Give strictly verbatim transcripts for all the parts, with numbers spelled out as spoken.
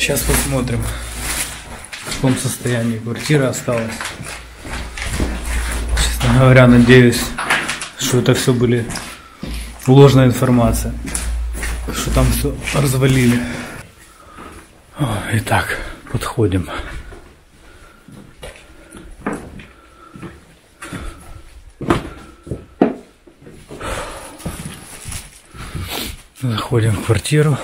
Сейчас посмотрим, в каком состоянии квартира осталась. Честно говоря, надеюсь, что это все были ложная информация, что там все развалили. Итак, подходим. Заходим в квартиру.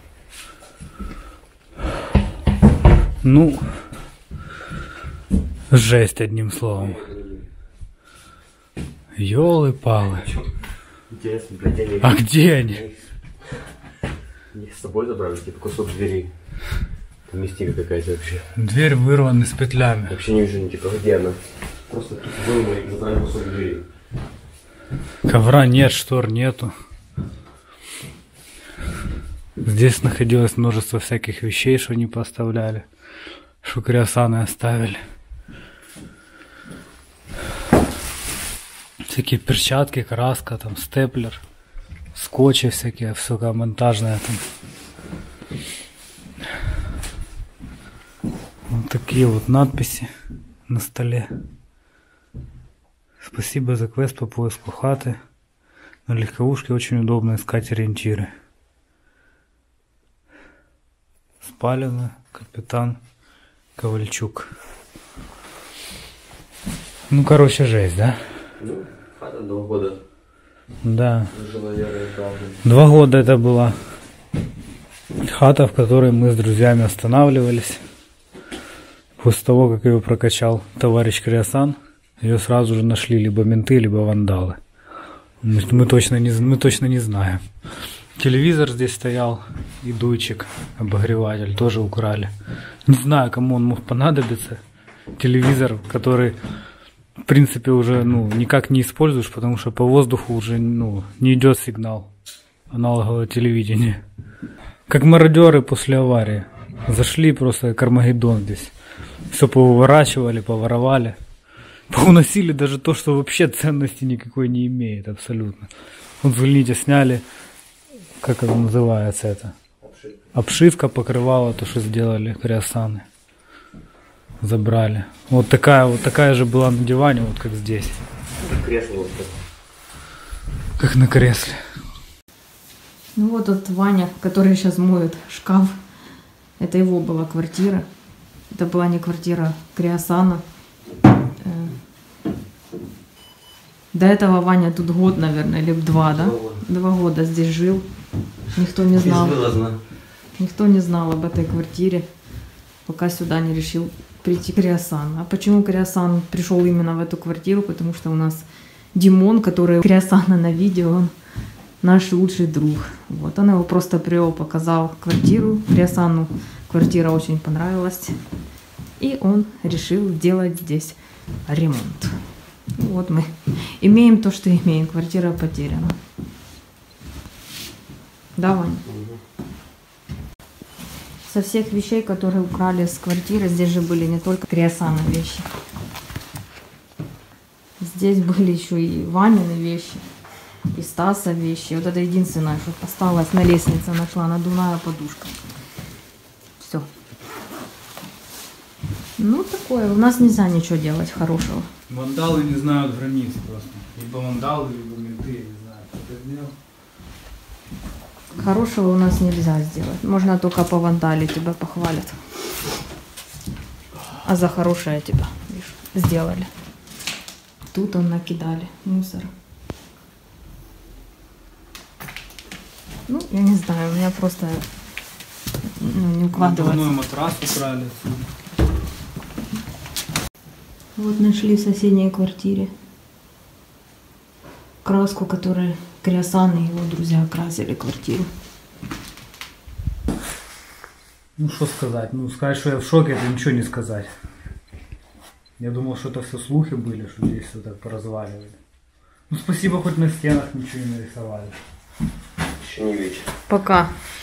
Ну, жесть, одним словом. Ёлы-палы. А где они? Их с собой забрали, типа кусок двери. Там мистика какая-то вообще. Дверь вырвана с петлями. Вообще не вижу, типа, где она. Просто вырвали и забрали кусок двери. Ковра нет, штор нету. Здесь находилось множество всяких вещей, что не поставляли, что криосаны оставили. Всякие перчатки, краска, там степлер, скотчи всякие, все монтажное там. Вот такие вот надписи на столе. Спасибо за квест по поиску хаты. На легковушке очень удобно искать ориентиры. Спалина, капитан Ковальчук. Ну, короче, жесть, да? Ну, хата два года. Да. Жила Вера и правда. Два года это была хата, в которой мы с друзьями останавливались. После того, как ее прокачал товарищ Криосан, ее сразу же нашли либо менты, либо вандалы. Мы, мы, точно, не, мы точно не знаем. Телевизор здесь стоял, и дуйчик, обогреватель, тоже украли. Не знаю, кому он мог понадобиться. Телевизор, который, в принципе, уже ну, никак не используешь, потому что по воздуху уже ну, не идет сигнал аналогового телевидения. Как мародеры после аварии. Зашли просто как Армагеддон здесь. Все повыворачивали, поворовали. Поуносили даже то, что вообще ценности никакой не имеет абсолютно. Вот, взгляните, сняли... Как это называется это? Обшивка. Обшивка покрывала то, что сделали криосаны. Забрали. Вот такая вот такая же была на диване, вот как здесь. Как кресло. Как на кресле. Ну вот этот Ваня, который сейчас моет шкаф. Это его была квартира. Это была не квартира Криосана. До этого Ваня тут год, наверное, или два, да? Два года здесь жил. Никто не знал. Никто не знал об этой квартире, пока сюда не решил прийти Криосан. А почему Криосан пришел именно в эту квартиру? Потому что у нас Димон, который Криосана на видео, он наш лучший друг. Вот он его просто привел, показал квартиру. Криосану квартира очень понравилась. И он решил сделать здесь ремонт. Вот мы имеем то, что имеем. Квартира потеряна. Да, Вань? Угу. Со всех вещей, которые украли с квартиры, здесь же были не только Криосана вещи. Здесь были еще и Ванины вещи, и Стаса вещи. Вот это единственное, что осталось на лестнице, нашла надувная подушка. Все. Ну, такое. У нас нельзя ничего делать хорошего. Вандалы не знают границ просто. Либо вандалы, либо менты, не знаю, кто это сделал. Хорошего у нас нельзя сделать. Можно только по вандале тебя похвалят. А за хорошее тебя, видишь, сделали. Тут он накидали мусор. Ну, я не знаю, у меня просто ну, не укладывается. Надувной матрас украли отсюда. Вот нашли в соседней квартире краску, которую Криосан и его друзья красили квартиру. Ну что сказать, ну сказать, что я в шоке, это ничего не сказать. Я думал, что это все слухи были, что здесь все так поразваливали. Ну спасибо, хоть на стенах ничего не нарисовали. Еще не вечер. Пока.